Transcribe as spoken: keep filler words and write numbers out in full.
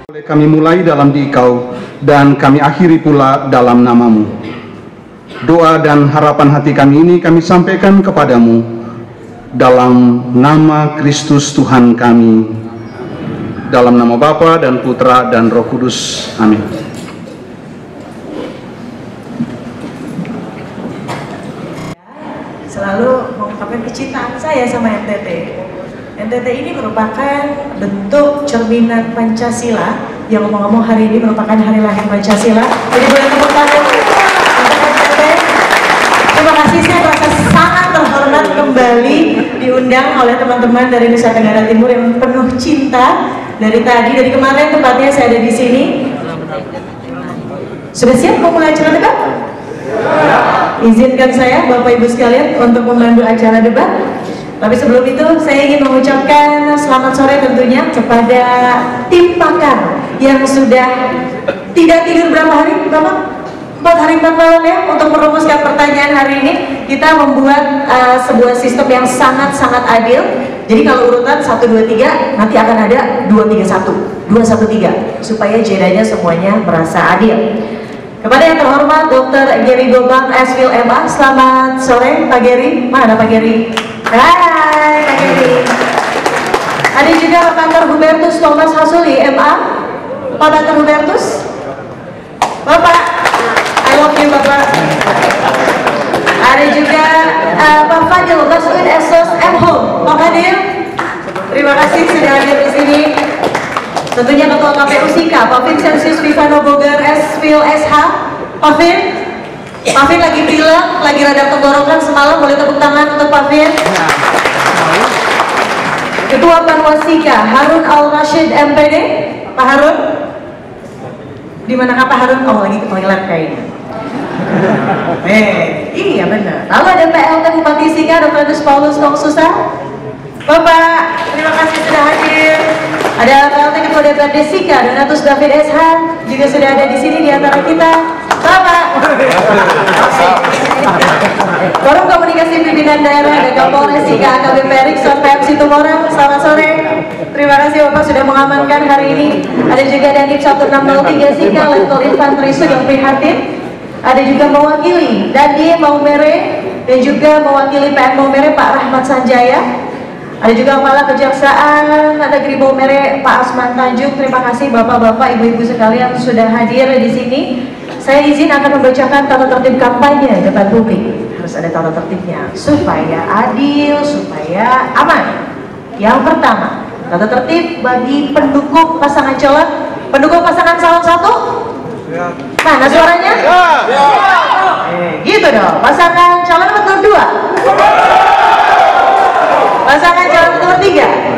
Kami mulai dalam Dikau dan kami akhiri pula dalam namamu. Doa dan harapan hati kami ini kami sampaikan kepadamu dalam nama Kristus Tuhan kami, dalam nama Bapa dan Putra dan Roh Kudus. Amin. Selalu mengungkapkan kecintaan saya sama N T T. N T T ini merupakan bentuk cerminan Pancasila, yang ngomong-ngomong hari ini merupakan hari lahir Pancasila. Jadi boleh tepuk tangan untuk N T T. Terima kasih, saya merasa sangat terhormat kembali diundang oleh teman-teman dari Nusa Tenggara Timur yang penuh cinta. Dari tadi, dari kemarin tempatnya saya ada di sini. Sudah siap mau mulai acara debat? Izinkan saya Bapak Ibu sekalian untuk memandu acara debat. Tapi sebelum itu saya ingin mengucapkan selamat sore tentunya kepada tim pakar yang sudah tidak tidur berapa hari, Bapak? Empat hari empat malam ya, untuk merumuskan pertanyaan hari ini. Kita membuat uh, sebuah sistem yang sangat-sangat adil. Jadi kalau urutan satu, dua, tiga, nanti akan ada dua, tiga, satu, dua, satu, tiga, supaya jedanya semuanya merasa adil. Kepada yang terhormat Dokter Gary Gobang, S Phil M A, selamat sore Pak Gary. Mana Pak Gary? Hai Pak Gary. Ada juga Pak Kantor Hubertus Thomas Hasuli M A. Pak Kantor Hubertus, Bapak, I love you Bapak. Ada juga uh, Pak Fadil Baswin Esos M Home. Pak Fadil, terima kasih sudah hadir di sini. Tentunya Ketua K P U Sika, Pak Vincensius Vivano Bogar S Phil S H. Pak Vin, Pak Vin lagi bilang, lagi rada tenggorokan semalam, boleh tepuk tangan untuk Pak Vin. Ketua Panwasika Harun Al Rashid M P D. Pak Harun, di manakah Pak Harun? Oh, lagi ke toilet kayaknya. Eh, iya benar. Lalu ada P L T Bupati Sika Doktor Paulus Kong Susah. Bapak, terima kasih sudah hadir. Ada P L T Ketua D P R D Sika Donatus David S H juga sudah ada di sini di antara kita. Bapak. Forum Komunikasi Pimpinan Daerah dan Kapolres Sika A K B P Erikson P M Situmorang. Selamat sore. Terima kasih Bapak sudah mengamankan hari ini. Ada juga Dandim satu enam nol tiga Sika Letkol Infanteri Sugeng Prihatin. Ada juga mewakili Dandim Maumere dan juga mewakili P M Maumere Pak Rahmat Sanjaya. Ada juga Kepala Kejaksaan Negeri Maumere Pak Asman Tanjung. Terima kasih Bapak-bapak, Ibu-ibu sekalian sudah hadir di sini. Saya izin akan membacakan tata tertib kampanye debat publik. Harus ada tata tertibnya supaya adil, supaya aman. Yang pertama, tata tertib bagi pendukung pasangan calon. Pendukung pasangan calon satu. Mana suaranya? Eh, gitu dong. Pasangan calon nomor dua. Pasangan calon nomor tiga.